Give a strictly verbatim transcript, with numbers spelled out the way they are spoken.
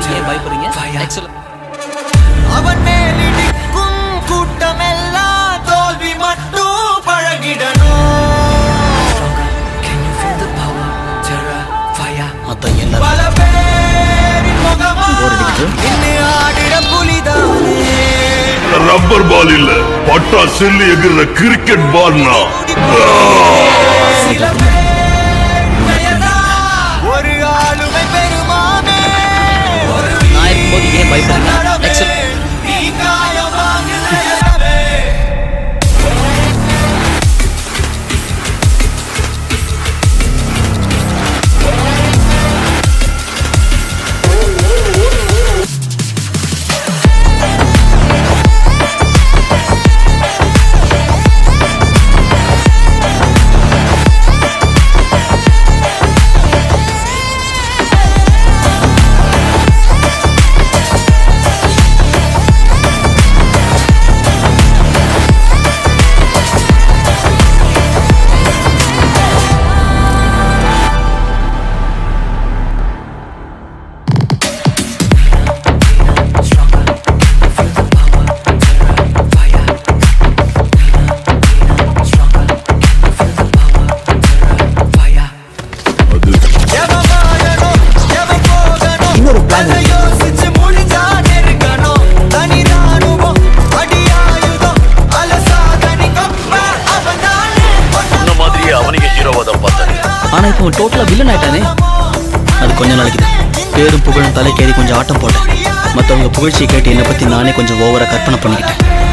போது ஏன் பயப்படுறீங்க? அவன் மேலிடிக்கும் கூட்டமெல்லாம் தோல்வி மட்டும் பழகிடணும். பல பேரின் முகமா இன்னும் ஆடிட புலிதானே. ரப்பர் பால் இல்ல, பட்டா செல்லி எகிற கிரிக்கெட் பால்னா. சில பேர் ஒரு ஆளுமை பெருமானே. நான் இருக்கும்போது ஏன் பயப்படுறீங்க? நீ காயமாக ஆனா இப்போ டோட்டலா வில்லன் ஆயிட்டானே. அது கொஞ்ச நாளைக்கு தான். பேரும் புகழும் தலைக்கேறி கொஞ்சம் ஆட்டம் போட்டேன். மற்றவங்க புகழ்ச்சியை கேட்டு என்னை பத்தி நானே கொஞ்சம் ஓவரா கற்பனை பண்ணிக்கிட்டேன்.